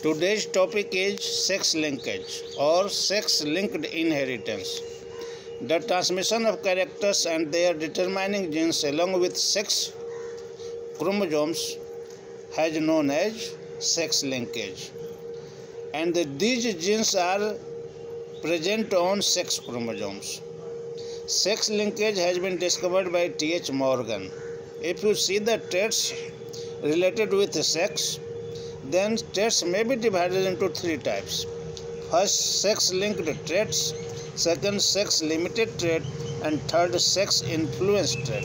Today's topic is sex linkage or sex-linked inheritance. The transmission of characters and their determining genes along with sex chromosomes is known as sex linkage. And these genes are present on sex chromosomes. Sex linkage has been discovered by T.H. Morgan. If you see the traits related with sex, then traits may be divided into three types. First, sex-linked traits. Second, sex-limited trait. And third, sex-influenced trait.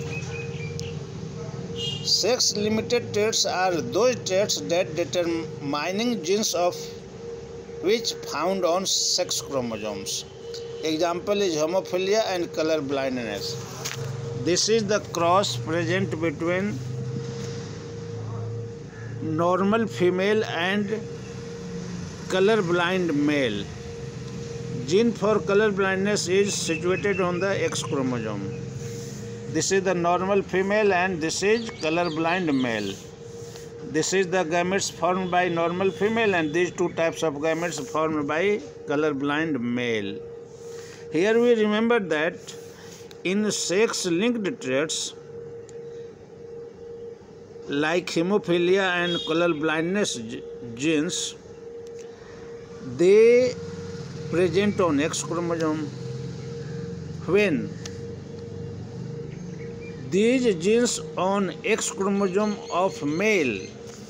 Sex-limited traits are those traits that determining genes of which found on sex chromosomes. Example is hemophilia and color blindness. This is the cross present between normal female and color blind male. Gene for color blindness is situated on the X chromosome. This is the normal female and this is color blind male. This is the gametes formed by normal female and these two types of gametes formed by color blind male. Here we remember that in sex linked traits like hemophilia and color blindness genes, they present on X chromosome. When these genes on X chromosome of male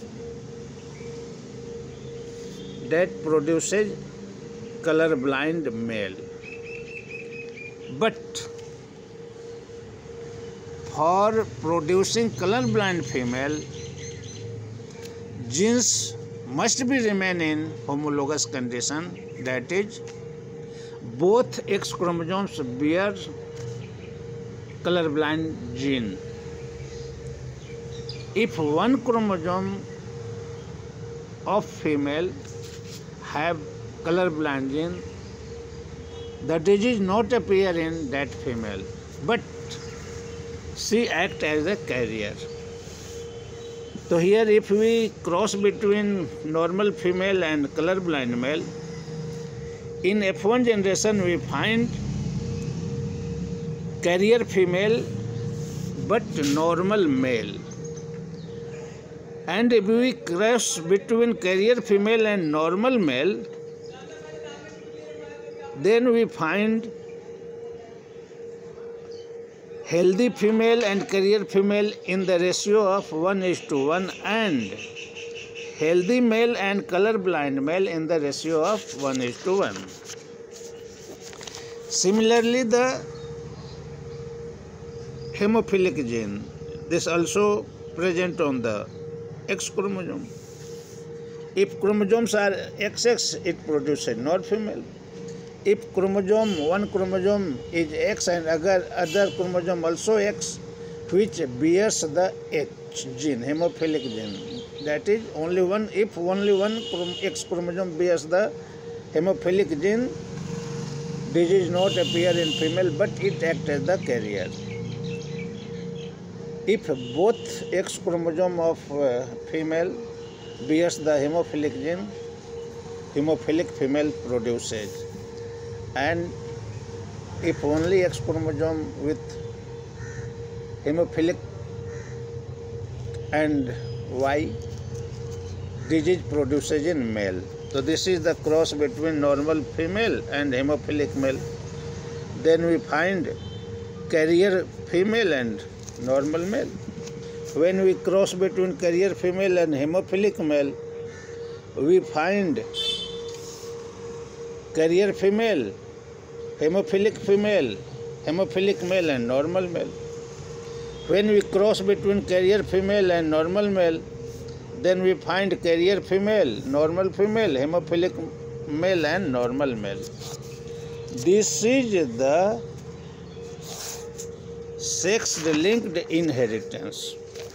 that produces color blind male, but for producing colorblind female, genes must be remain in homologous condition, that is, both X chromosomes bear colorblind gene. If one chromosome of female have colorblind gene, the disease not appear in that female, but she act as a carrier. So here if we cross between normal female and colorblind male, in F1 generation we find carrier female but normal male. And if we cross between carrier female and normal male, then we find healthy female and carrier female in the ratio of 1:1 and healthy male and colorblind male in the ratio of 1:1. Similarly, the hemophilic gene, this also present on the X chromosome. If chromosomes are XX, it produces not female. If one chromosome is X and other chromosome also X, which bears the H gene, hemophilic gene, that is only one. If only one X chromosome bears the hemophilic gene, disease not appear in female, but it acts as the carrier. If both X chromosome of female bears the hemophilic gene, hemophilic female produces. And if only X chromosome with hemophilic and Y, disease produces in male. So this is the cross between normal female and hemophilic male. Then we find carrier female and normal male. When we cross between carrier female and hemophilic male, we find carrier female, hemophilic male and normal male. When we cross between carrier female and normal male, then we find carrier female, normal female, hemophilic male and normal male. This is the sex-linked inheritance.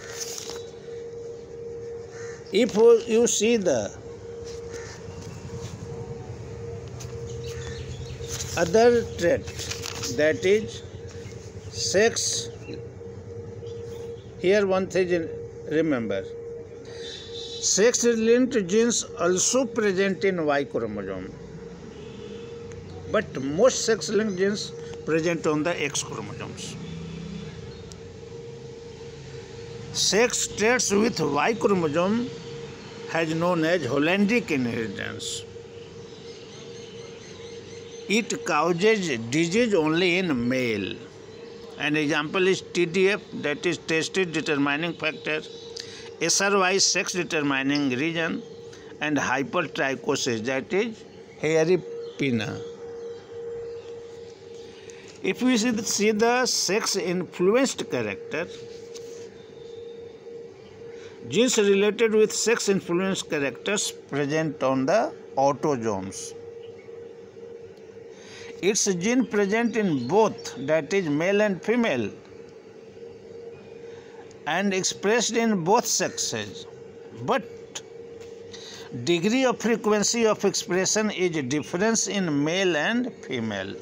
If you see the other trait, that is sex, here one thing remember, Sex-linked genes also present in Y chromosome, but most sex-linked genes present on the X chromosomes. Sex traits with Y chromosome has known as Hollandic inheritance. It causes disease only in male. An example is TDF, that is testis determining factor, SRY, sex determining region, and hypertrichosis, that is hairy pinna. If we see the sex influenced character, genes related with sex influenced characters present on the autosomes. Its gene present in both, that is male and female, and expressed in both sexes, but degree of frequency of expression is difference in male and female.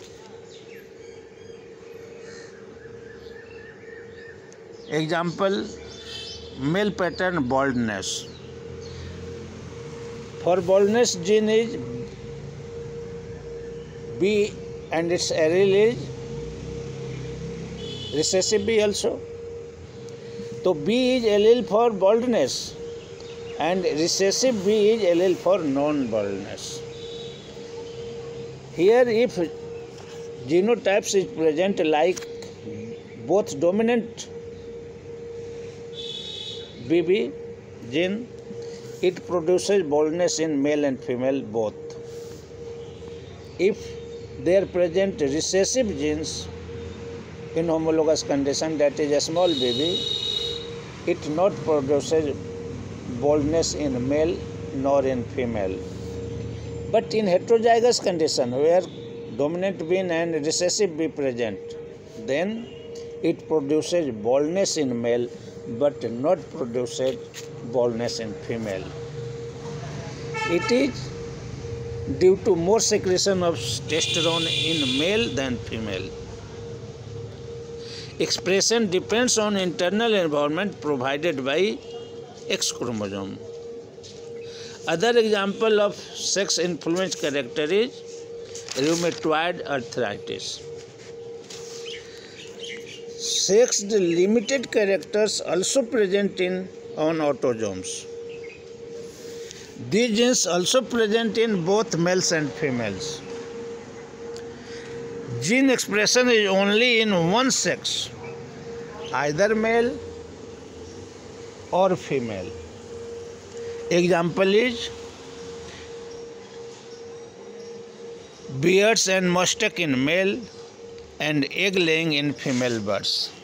Example, male pattern baldness. For baldness, gene is B and its allele is recessive B also. So B is allele for baldness and recessive B is allele for non-baldness. Here if genotypes is present like both dominant BB gene, it produces baldness in male and female both. If there present recessive genes in homologous condition, that is a small baby, it not produces baldness in male nor in female. But in heterozygous condition where dominant B and recessive B present, then it produces baldness in male but not produces baldness in female. It is due to more secretion of testosterone in male than female. Expression depends on internal environment provided by X chromosome. Other example of sex influenced character is rheumatoid arthritis. Sex limited characters also present on autosomes. These genes also present in both males and females. Gene expression is only in one sex, either male or female. Example is beards and mustache in male and egg laying in female birds.